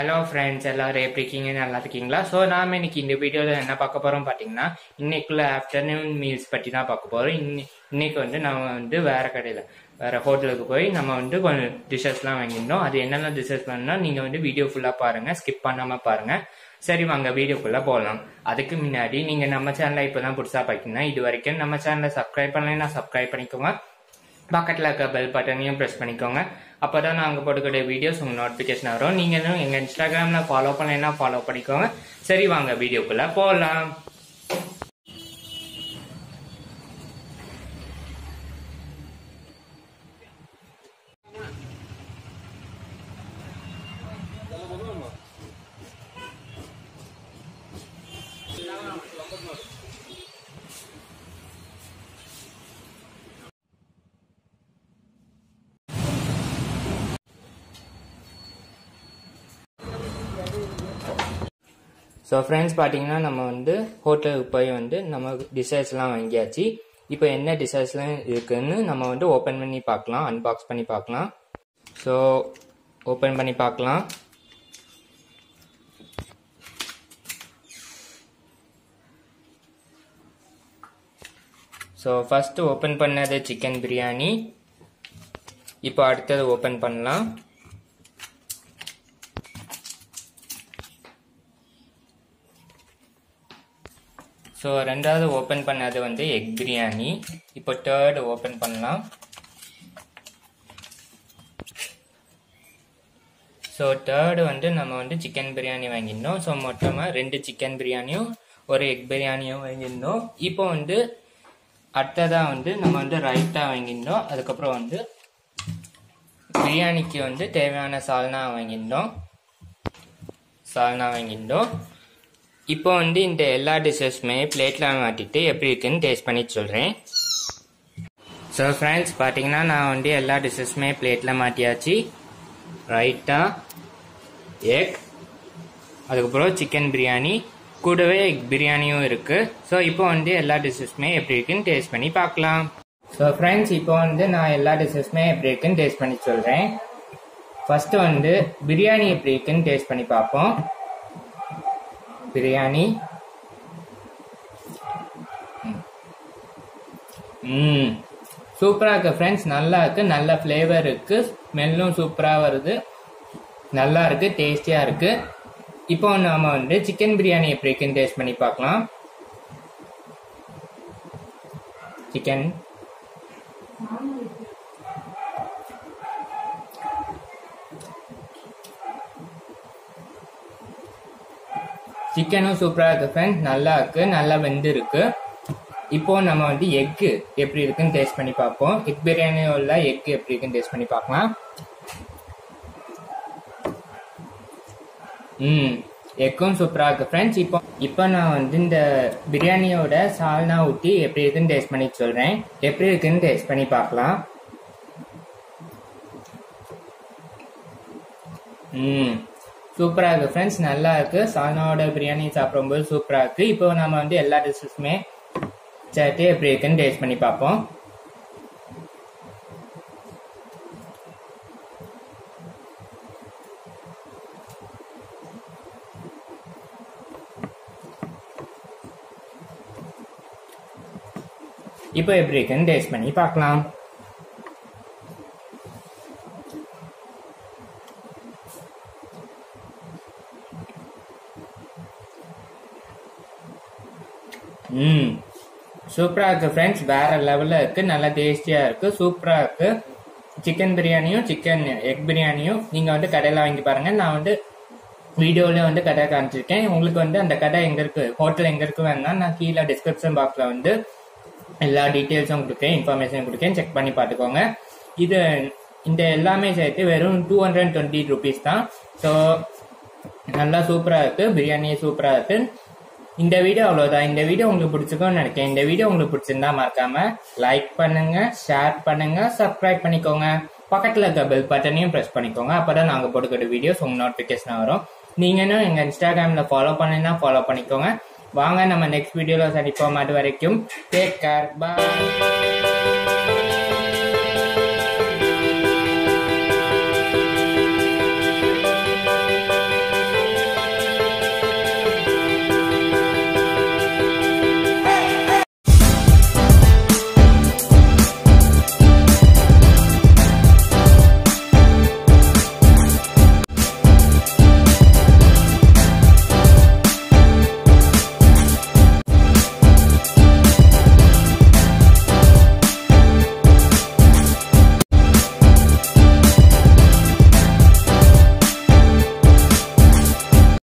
Hello friends, எல்லாரும் எப்படி இருக்கீங்க? நல்லா இருக்கீங்களா? ஸோ நாம் இன்னைக்கு இந்த வீடியோவில் என்ன பார்க்க போகிறோம் பார்த்தீங்கன்னா, இன்னைக்குள்ள ஆஃப்டர்நூன் மீல்ஸ் பற்றி தான் பார்க்க போகிறோம். இன்னைக்கு நம்ம வேறு கடையில் வேறு ஹோட்டலுக்கு போய் நம்ம கொஞ்சம் டிஷ்ஷஸ்லாம் வாங்கியிருந்தோம். அது என்னென்ன டிஷ்ஷஸ் வேணும்னா நீங்கள் வீடியோ ஃபுல்லாக பாருங்கள், ஸ்கிப் பண்ணாமல் பாருங்கள். சரி, வாங்க வீடியோக்குள்ளே போகலாம். அதுக்கு முன்னாடி நீங்கள் நம்ம சேனலை இப்போ தான் புதுசாக பார்க்கணும்னா இது வரைக்கும் நம்ம சேனலை சப்ஸ்கிரைப் பண்ணலைன்னா சப்ஸ்கிரைப் பண்ணிக்கோங்க. பக்கத்தில் இருக்க பெல் பட்டனையும் ப்ரெஸ் பண்ணிக்கோங்க. அப்போ தான் நாங்கள் போட்டுக்கிற வீடியோஸ் உங்கள் நோட்டிஃபிகேஷன் வரும். நீங்களும் எங்கள் இன்ஸ்டாகிராமில் ஃபாலோ பண்ணலைன்னா ஃபாலோ பண்ணிக்கோங்க. சரி, வாங்க வீடியோக்குள்ளே போகலாம். ஸோ ஃப்ரெண்ட்ஸ், பார்த்தீங்கன்னா நம்ம ஹோட்டலுக்கு போய் நம்ம டிஷஸ்லாம் வாங்கியாச்சு. இப்போ என்ன டிஷஸ்லாம் இருக்குன்னு நம்ம ஓப்பன் பண்ணி பார்க்கலாம், அன்பாக்ஸ் பண்ணி பார்க்கலாம். ஸோ ஓப்பன் பண்ணி பார்க்கலாம். ஸோ ஃபஸ்ட்டு ஓப்பன் பண்ணது சிக்கன் பிரியாணி. இப்போ அடுத்தது ஓப்பன் பண்ணலாம். ஸோ ரெண்டாவது ஓப்பன் பண்ணது எக் பிரியாணி. இப்போ தேர்டு ஓப்பன் பண்ணலாம். ஸோ தேர்டு நம்ம சிக்கன் பிரியாணி வாங்கியிருந்தோம். ஸோ மொத்தமாக 2 சிக்கன் பிரியாணியும் ஒரு எக் பிரியாணியும் வாங்கியிருந்தோம். இப்போ அடுத்ததாக நம்ம ரைத்தா வாங்கியிருந்தோம். அதுக்கப்புறம் பிரியாணிக்கு தேவையான சால்னா வாங்கியிருந்தோம். இப்போ இந்த எல்லா டிஷ்ஷஸுமே பிளேட்டில் மாட்டிட்டு எப்படி இருக்குன்னு டேஸ்ட் பண்ணி சொல்கிறேன். ஸோ ஃப்ரெண்ட்ஸ், பார்த்தீங்கன்னா நான் எல்லா டிஷ்ஷஸுமே பிளேட்டில் மாட்டியாச்சு. ரைட்டா, எக், அதுக்கப்புறம் சிக்கன் பிரியாணி, கூடவே எக் பிரியாணியும் இருக்குது. ஸோ இப்போ எல்லா டிஷ்ஷஸுமே எப்படி இருக்குன்னு டேஸ்ட் பண்ணி பார்க்கலாம். ஸோ ஃப்ரெண்ட்ஸ், இப்போ நான் எல்லா டிஷ்ஷஸுமே எப்படி இருக்குன்னு டேஸ்ட் பண்ணி சொல்கிறேன். ஃபஸ்ட்டு பிரியாணி எப்படி இருக்குன்னு டேஸ்ட் பண்ணி பார்ப்போம். பிரியாணி சூப்பரா இருக்கு ஃப்ரெண்ட்ஸ். நல்லா இருக்கு, நல்ல ஃப்ளேவர் இருக்கு, ஸ்மெல்லும் சூப்பரா வருது, நல்லா இருக்கு, டேஸ்டியா இருக்கு. இப்போ நாம சிக்கன் பிரியாணி எப்படி இருக்குன்னு டேஸ்ட் பண்ணி பார்க்கலாம். சிக்கனும் சூப்பரா இருக்கு ஃப்ரெண்ட்ஸ், நல்லா இருக்கு, நல்லா வெந்து இருக்கு. இப்போ நம்ம எக்கு எப்படி இருக்குன்னு டேஸ்ட் பண்ணி பார்ப்போம். எக் பிரியாணியோட எக் எப்படி இருக்குன்னு டேஸ்ட் பண்ணி பார்க்கலாம். எக்கும் சூப்பரா இருக்கு ஃப்ரெண்ட்ஸ். இப்போ நான் இந்த பிரியாணியோட சால்னா ஊட்டி எப்படி இருக்குன்னு டேஸ்ட் பண்ணி சொல்றேன். எப்படி இருக்குன்னு டேஸ்ட் பண்ணி பார்க்கலாம். சூப்பரா இருக்கு ஃப்ரெண்ட்ஸ், நல்லா இருக்கு. சால்னாவோட பிரியாணி சாப்பிடும்போது சூப்பரா இருக்கு. இப்போ நம்ம எல்லா டிஷ்ஷஸுமே சேர்த்து எப்படி இருக்குன்னு டேஸ்ட் பண்ணி பார்ப்போம். இப்போ எப்படி இருக்குன்னு டேஸ்ட் பண்ணி பார்க்கலாம். சூப்பரா இருக்கு ஃப்ரெண்ட்ஸ், வேற லெவல்ல இருக்கு, நல்லா டேஸ்டியா இருக்கு, சூப்பரா இருக்கு. சிக்கன் பிரியாணியும் சிக்கன் எக் பிரியாணியும் நீங்க கடையில வாங்கி பாருங்க. நான் வீடியோல கடை காமிச்சிருக்கேன். உங்களுக்கு அந்த கடை எங்க இருக்கு, ஹோட்டல் எங்க இருக்கு வேணா நான் கீழே டிஸ்கிரிப்ஷன் பாக்ஸ்ல எல்லா டீட்டெயில்ஸும் கொடுக்கேன், இன்ஃபர்மேஷன் கொடுக்கேன், செக் பண்ணி பார்த்துக்கோங்க. இந்த எல்லாமே சேர்த்து வெறும் 220 rupees தான். ஸோ நல்லா சூப்பரா இருக்கு, பிரியாணியே சூப்பரா இருக்கு. இந்த வீடியோ அவ்வளவுதான். இந்த வீடியோ உங்களுக்கு பிடிச்சிருக்கும்னு நினைக்கிறேன். இந்த வீடியோ உங்களுக்கு பிடிச்சிருந்தா மறக்காம லைக் பண்ணுங்க, ஷேர் பண்ணுங்க, சப்ஸ்கிரைப் பண்ணிக்கோங்க. பக்கத்துல இருக்க பெல் பட்டனையும் பிரஸ் பண்ணிக்கோங்க. அப்பதான் நாங்க போட்டுக்கிற வீடியோஸ் உங்க நோட்டிபிகேஷன் வரும். நீங்களும் எங்க இன்ஸ்டாகிராம்ல ஃபாலோ பண்ணீங்கன்னா ஃபாலோ பண்ணிக்கோங்க. வாங்க நம்ம நெக்ஸ்ட் வீடியோல சந்திப்போம். அது வரைக்கும் டேக் கேர், பாய்.